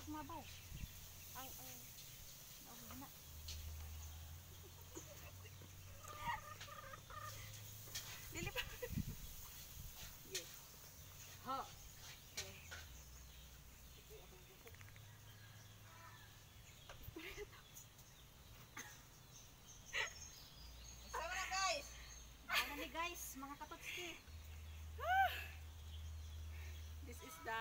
sumabaw. Ang na. Dili pa. Yes. Ha. Okay. Sama na guys. Ano ni guys, mga katotski. This is the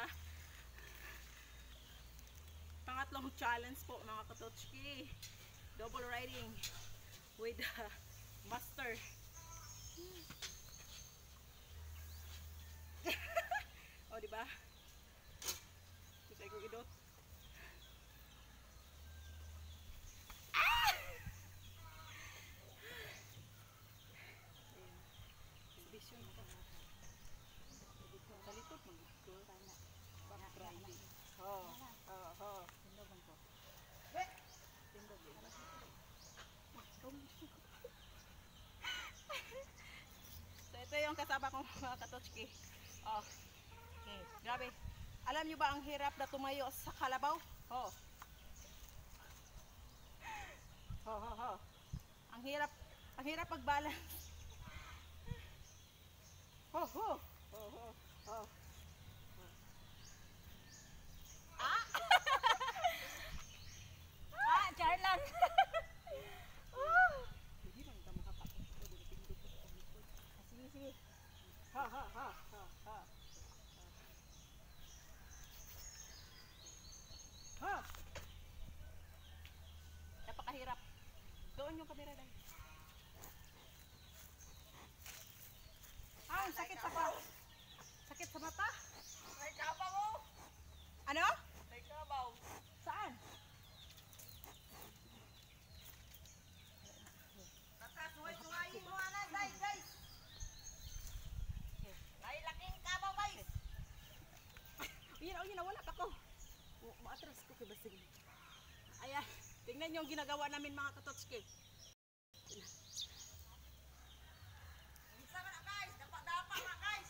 pangatlong challenge po mga katotski. Double riding with master. O diba? Gusto ko idot. Vision ko. Balitot mo. Back riding. Oh, oh, oh. Tindogan ko. Tindogan. So ito yung kasama kong mga katotski. Oh. Okay, grabe. Alam nyo ba ang hirap na tumayo sa kalabaw? Oh. Oh, oh, oh. Ang hirap mag-balance. Oh, oh. Oh, oh, oh. Ah! Ah, Charlan. Hindi man ka makapasok. Sige, sige. Ha, ha, ha, ha, ha. Ha! Napakahirap. Doon yung kamera dahil. Ah, sakit sa mata. Sakit sa mata? May kabaw mo. Ano? May kabaw. Saan? Nakasuhay-suhayin mo na, guys. May laking kabaw, guys. Yun, nawala ka ko. Maatras ko kay Basing. Ayan, tingnan nyo yung ginagawa namin mga katotski. Sama na guys, dapa na guys.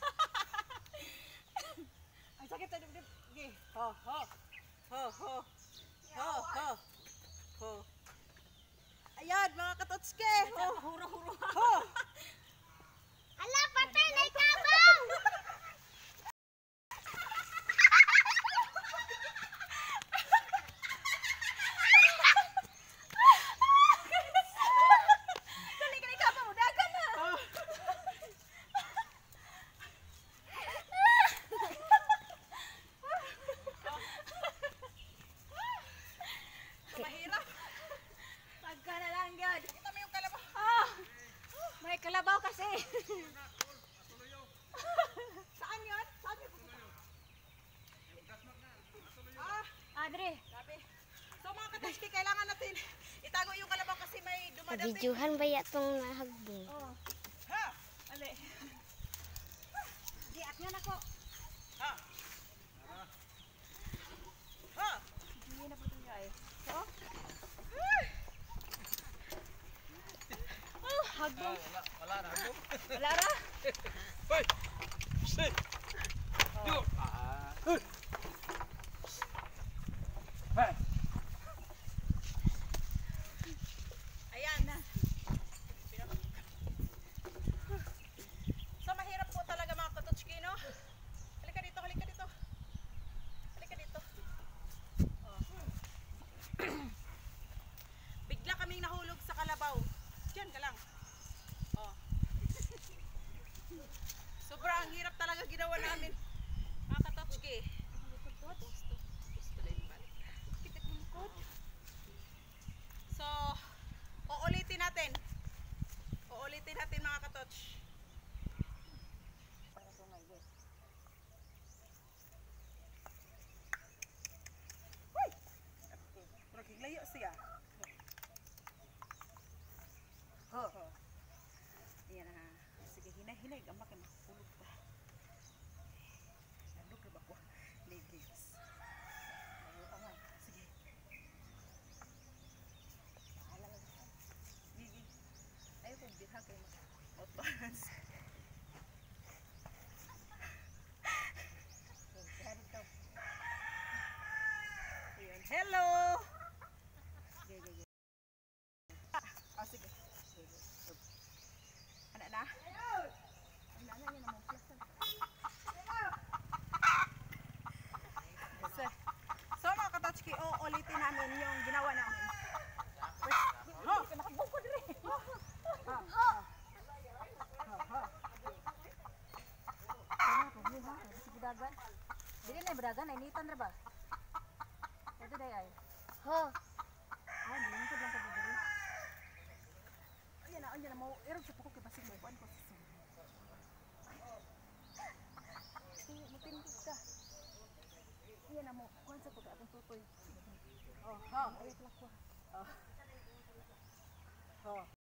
Ang sakit sa dibdib. Ho, ho. Ho, ho. Ho, ho. Ho. Ayan mga katotski. Ho. Huro-huro. Ho. Ala, patay na ikabaw. Kalabaw kasi. Saan yun? Saan yun? Adre. So mga katotski, kailangan natin itago yung kalabaw kasi may dumadating. Kabidyohan ba yatong nahagbong? Oh. Ha! Ali. Di, at nga na ko. Ha! Ha! Hindi na po ito guys. So? Hagbong. Wala na hagbong. Wala na? Hoy! Sit! Yo! Ayan na. So mahirap po talaga mga katotski, no? Halika dito, halika dito. Halika dito. Oh. Bigla kaming nahulog sa kalabaw. Diyan ka lang. Oh. Sobrang hirap talaga ginawa namin. Mga katotski. So, uulitin natin. Uulitin natin mga katots. Uy! Pero kiglayo siya. Ho. Ayan na. Sige, hinay-hinay. Gamak na makapulog pa. Nandok na ba ko? Ladies. Sige. Sige. Ayaw kong bitha kayo mag-balance. Ayan. Bragan. Dili na bragan, ay nitan ra ba? Ito day ay. Ho. Ay, nalingkod lang ka diri. Ayan na mo. Irog sa pako kay basig mo kuan ko sa sun. Mutingkod ka. Ayan na mo. Kuan sa pag atong tutoy. Oh, ha. Ay, plak ko. Oh. Oh.